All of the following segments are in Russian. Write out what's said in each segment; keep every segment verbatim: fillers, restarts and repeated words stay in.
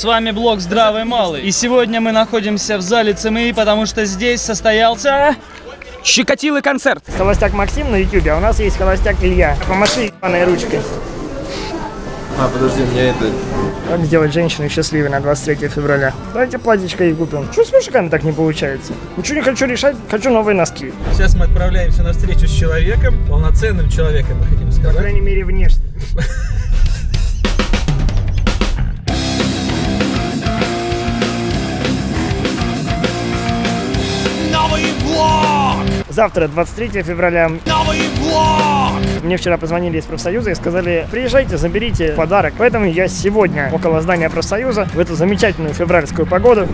С вами блог Здравый Малый. И сегодня мы находимся в зале ЦМИ, потому что здесь состоялся щекотилый концерт. Холостяк Максим на ютубе, а у нас есть холостяк Илья. Помаши ебаной ручкой. А, подожди, мне это... Как сделать женщину счастливой на двадцать третье февраля? Давайте платьечко ей купим. Чего с мужиками так не получается? Ничего не хочу решать, хочу новые носки. Сейчас мы отправляемся на встречу с человеком, полноценным человеком, мы хотим сказать. По крайней мере, внешне. Новый влог! Завтра, двадцать третье февраля. Новый влог! Мне вчера позвонили из профсоюза и сказали: приезжайте, заберите подарок. Поэтому я сегодня около здания профсоюза в эту замечательную февральскую погоду.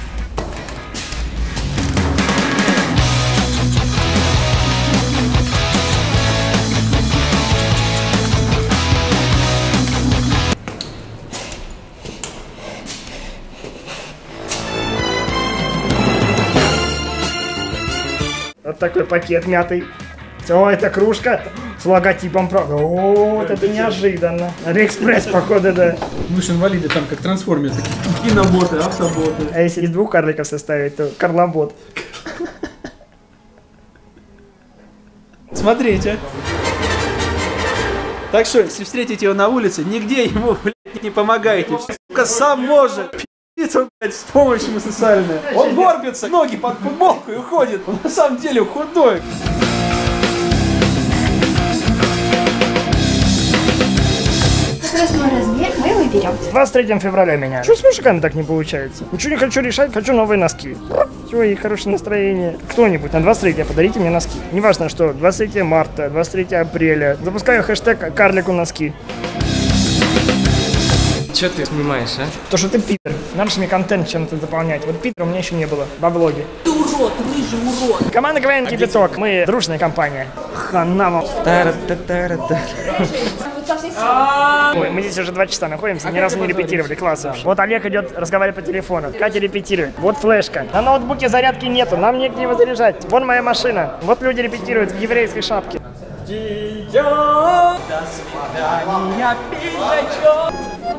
Вот такой пакет мятый. О, это кружка с логотипом, правда. О, вот это неожиданно. Алиэкспресс, походу, да. Мы же инвалиды, там как трансформеры, такие киноботы, автоботы. А если из двух карликов составить, то карлобот. Смотрите. Так что, если встретите его на улице, нигде ему, блядь, не помогайте. Сука, сам может. Пи***ц он, блядь, с помощью социальной. Он горбится, ноги под футболку и уходит. Он на самом деле худой. Возьму размер, мы его берем. двадцать третье февраля меня. Чего с мужиками так не получается? Ничего не хочу решать, хочу новые носки. Все, и хорошее настроение. Кто-нибудь на двадцать третье подарите мне носки. Неважно что, двадцать третье марта, двадцать третье апреля. Запускаю хэштег карлику носки. Че ты снимаешь, а? То, что ты пидор. Надо же мне контент чем-то заполнять. Вот пидора у меня еще не было во влоге. Ты урод, рыжий урод. Команда КВН Кипяток. Мы дружная компания. Хана вам. Ой, мы здесь уже два часа находимся, ни разу не репетировали, класс. Вот Олег идет разговаривать по телефону, Катя репетирует. Вот флешка. На ноутбуке зарядки нету, нам негде его заряжать. Вон моя машина. Вот люди репетируют в еврейской шапке. До свидания, пиджачок.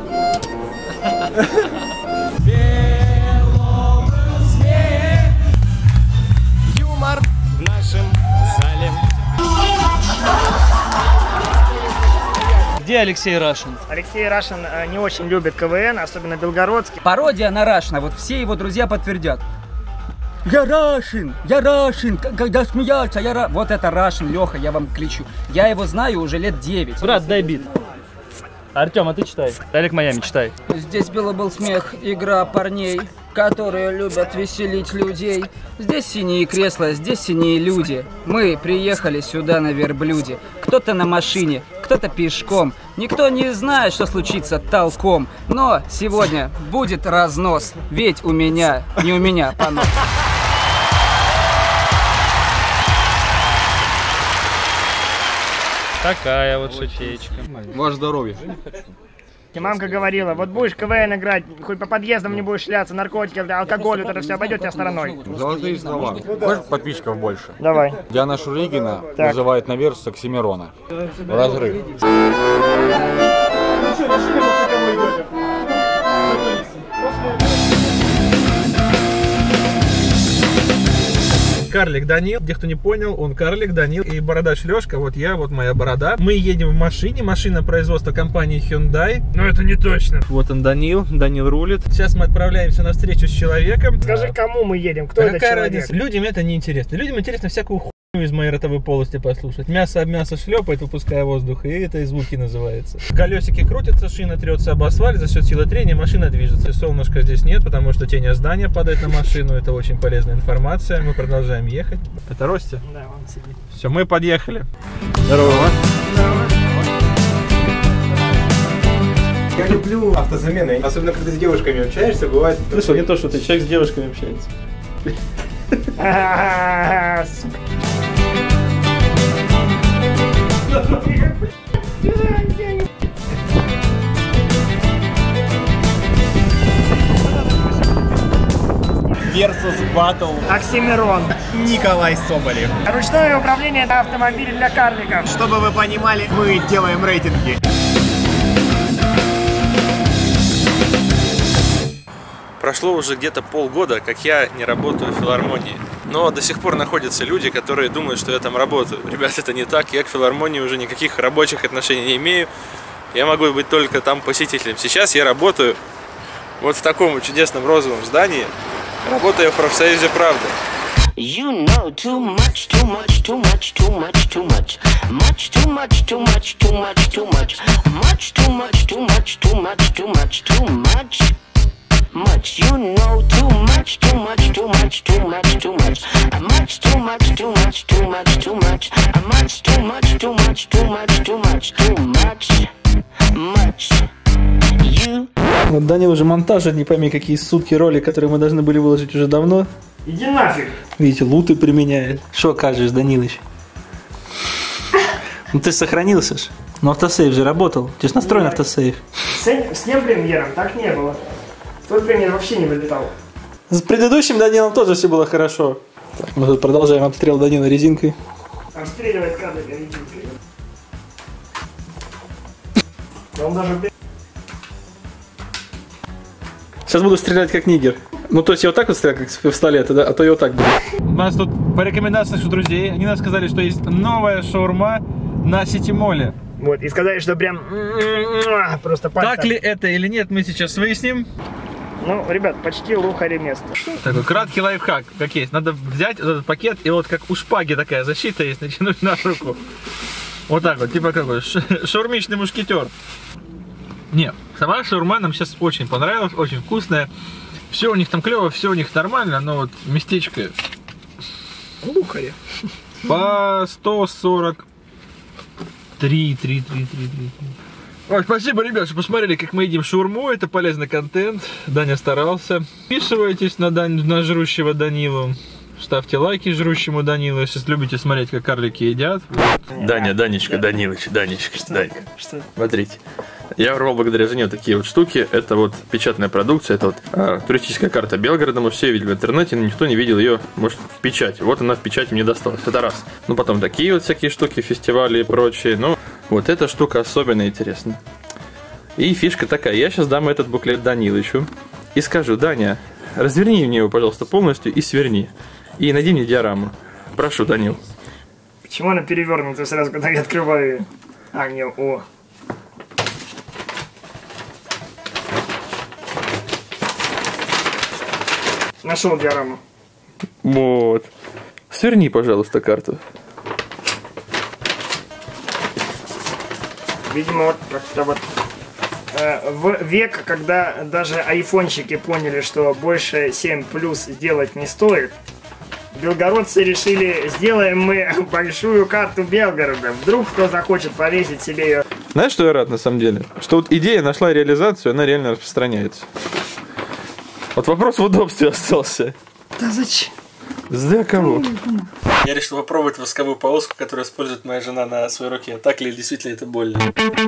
Юмор в нашем зале. Где Алексей Рашин? Алексей Рашин э, не очень любит КВН, особенно белгородский. Пародия на Рашина, вот все его друзья подтвердят. Я Рашин, я Рашин, когда смеяться, я Ра... Вот это Рашин, Леха, я вам кличу. Я его знаю уже лет девять. Брат, дай бит. Артем, а ты читай. Олег Майами, читай. Здесь было был смех, игра парней, которые любят веселить людей. Здесь синие кресла, здесь синие люди. Мы приехали сюда на верблюде. Кто-то на машине, кто-то пешком. Никто не знает, что случится толком. Но сегодня будет разнос, ведь у меня, не у меня, понос. Такая вот шутеечка. Ваше здоровье. И мамка говорила: вот будешь КВН играть, хоть по подъездам не будешь шляться, наркотики, алкоголь, вот это все обойдет тебя стороной. Золотые слова. Хочешь подписчиков больше? Давай. Диана Шуригина Так. вызывает на версу Оксимирона. Разрыв. Карлик Данил, где кто не понял, он Карлик Данил и бородач Лешка, вот я, вот моя борода. Мы едем в машине, машина производства компании Hyundai. Но это не точно. Вот он Данил, Данил рулит. Сейчас мы отправляемся на встречу с человеком. Скажи, кому мы едем, кто А это какая человек? разница? Людям это не интересно. Людям интересно всякую хуйню из моей ротовой полости послушать. Мясо об мясо шлепает, выпуская воздух, и это и звуки называется. Колесики крутятся, шина трется об асфальт, за счет силы трения машина движется. Солнышка здесь нет, потому что тень от здания падает на машину. Это очень полезная информация. Мы продолжаем ехать. Это Ростя? Да, он сидит. Все, мы подъехали. Здорово. Я люблю автозамены, особенно когда с девушками общаешься, бывает... Слышал, не то, что ты человек с девушками общается. А-а-а, сука. Versus Battle Оксимирон. Николай Соболев. Ручное управление на автомобиле для карликов. Чтобы вы понимали, мы делаем рейтинги. Прошло уже где-то полгода, как я не работаю в филармонии. Но до сих пор находятся люди, которые думают, что я там работаю. Ребят, это не так. Я к филармонии уже никаких рабочих отношений не имею. Я могу быть только там посетителем. Сейчас я работаю вот в таком чудесном розовом здании. Работаю в профсоюзе «Правда». You know too much, too much, too much, too much, too much. Much, too much, too much, too much, too much. Much, too much, too much, too much, too much, too much. Much, you know too much, too much, too much, too much, too much. Much, too much, too much, too much, too much. Much, too much, too much, too much, too much, too much. Much. You. Вот Данил уже монтажит, не пойми какие сутки ролик, которые мы должны были выложить уже давно. Иди нафиг. Видите, луты применяет. Что кажешь, Данилыч? Ну ты сохранился ж. Но автосейв же работал. Ты же настроен автосейв. С, с тем премьером так не было. Тот премьер вообще не вылетал. С предыдущим Данилом тоже все было хорошо. Так, мы тут продолжаем обстрел Данила резинкой. Обстреливает кадры резинкой. Он даже... Сейчас буду стрелять как нигер. Ну, то есть я вот так вот стрелял, как с пистолета, да? А то я вот так буду. У нас тут по рекомендации наших друзей, они нам сказали, что есть новая шаурма на Ситимоле. Вот, и сказали, что прям... Просто пальцем. Так ли это или нет, мы сейчас выясним. Ну, ребят, почти лухари место. Такой краткий лайфхак, как есть. Надо взять вот этот пакет, и вот как у шпаги такая защита есть, натянуть на руку. Вот так вот, типа какой шаурмичный мушкетер. Не, сама шаурма нам сейчас очень понравилась, очень вкусная. Все у них там клево, все у них нормально, но вот местечко... Лухари. По сто сорок три, три, три, три, три. Ой, спасибо, ребят, что посмотрели, как мы едим шаурму. Это полезный контент. Даня старался. Подписывайтесь на, Дань, на жрущего Данилу. Ставьте лайки жрущему Данилу, если любите смотреть, как карлики едят. Даня, Данечка, Данилыч, Данечка, Данька. Что? Смотрите. Я урвал благодаря жене вот такие вот штуки. Это вот печатная продукция. Это вот а, туристическая карта Белгорода. Мы все видели в интернете, но никто не видел ее, может, в печати. Вот она в печати мне досталась. Это раз. Ну, потом такие вот всякие штуки, фестивали и прочее. Ну, вот эта штука особенно интересна. И фишка такая. Я сейчас дам этот буклет Данилычу и скажу: Даня, разверни мне его, пожалуйста, полностью и сверни. И найди мне диораму. Прошу, Данил. Почему она перевернута сразу, когда я открываю ее? А, не, о. Нашел диораму. Вот. Сверни, пожалуйста, карту. Видимо, вот как-то вот э, в век, когда даже айфончики поняли, что больше семь плюс сделать не стоит, белгородцы решили: сделаем мы большую карту Белгорода. Вдруг кто захочет повесить себе ее. Знаешь, что я рад на самом деле? Что вот идея нашла реализацию, она реально распространяется. Вот вопрос в удобстве остался. Да зачем? За кого? Я решил попробовать восковую полоску, которую использует моя жена на своей руке. Так ли действительно это больно?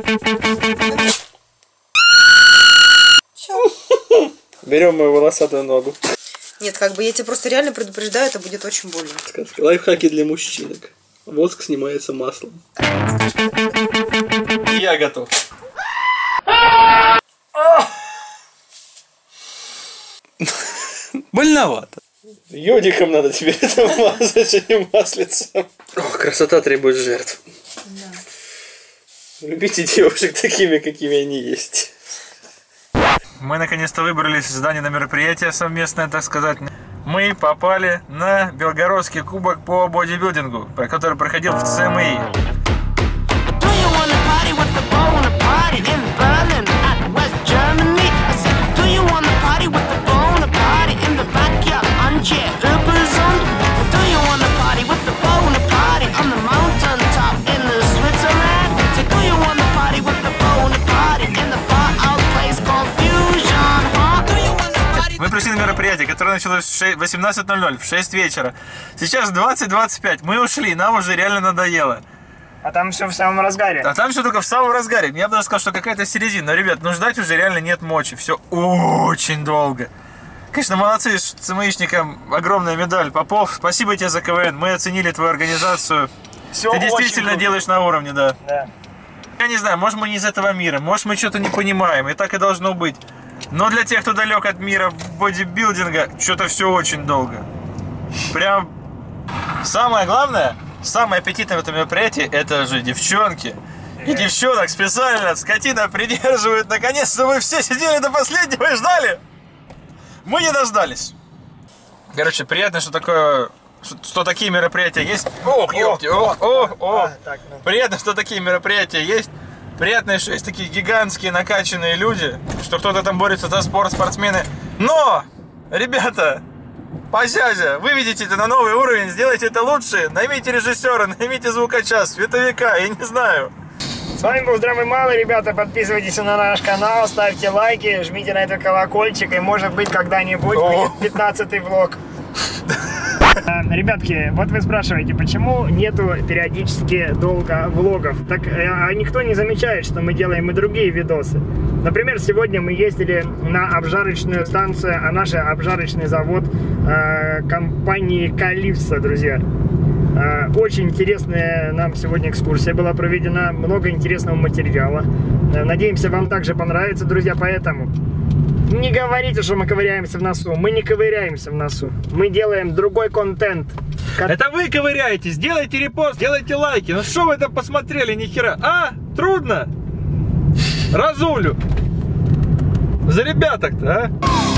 Берем мою волосатую ногу. Нет, как бы я тебя просто реально предупреждаю, это будет очень больно. Лайфхаки для мужчинок. Воск снимается маслом. Я готов. Больновато. Йодиком надо тебе это мазать, а не маслицем. Ох, красота требует жертв. Да. Любите девушек такими, какими они есть. Мы наконец-то выбрались из здания на мероприятие совместное, так сказать. Мы попали на Белгородский кубок по бодибилдингу, который проходил в ЦМИ. Мы пришли на мероприятие, которое началось в восемнадцать ноль ноль, в шесть вечера. Сейчас двадцать двадцать пять. Мы ушли, нам уже реально надоело. А там все в самом разгаре. А там все только в самом разгаре. Я бы даже сказал, что какая-то середина. Но, ребят, ну ждать уже реально нет мочи. Все очень долго. Конечно, молодцы, ЦМИшникам огромная медаль. Попов, спасибо тебе за КВН. Мы оценили твою организацию. Все Ты действительно круто. делаешь на уровне, да. Да. Я не знаю, может мы не из этого мира, может мы что-то не понимаем. И так и должно быть. Но для тех, кто далек от мира бодибилдинга, что-то все очень долго. Прям самое главное, самое аппетитное в этом мероприятии, это же девчонки. И девчонок специально скотина придерживает. Наконец-то вы все сидели до последнего и ждали. Мы не дождались. Короче, приятно, что такое, что такие мероприятия есть. Ох, ёпти, ох, ох, ох. Приятно, что такие мероприятия есть. Приятно, что есть такие гигантские накачанные люди, что кто-то там борется за спорт, спортсмены. Но, ребята, позязя, выведите это на новый уровень, сделайте это лучше. Наймите режиссера, наймите звукача, световика, я не знаю. С вами был Здравый Малый, ребята, подписывайтесь на наш канал, ставьте лайки, жмите на этот колокольчик, и может быть когда-нибудь будет пятнадцатый влог. Ребятки, вот вы спрашиваете, почему нету периодически долго влогов? Так а никто не замечает, что мы делаем и другие видосы. Например, сегодня мы ездили на обжарочную станцию, а наш обжарочный завод э, компании Калипсо, друзья. Э, очень интересная нам сегодня экскурсия была проведена, много интересного материала. Э, надеемся, вам также понравится, друзья, поэтому... Не говорите, что мы ковыряемся в носу. Мы не ковыряемся в носу. Мы делаем другой контент. Это вы ковыряетесь. Сделайте репост, делайте лайки. Ну что вы там посмотрели, нихера? А? Трудно? Разулю. За ребяток-то, а?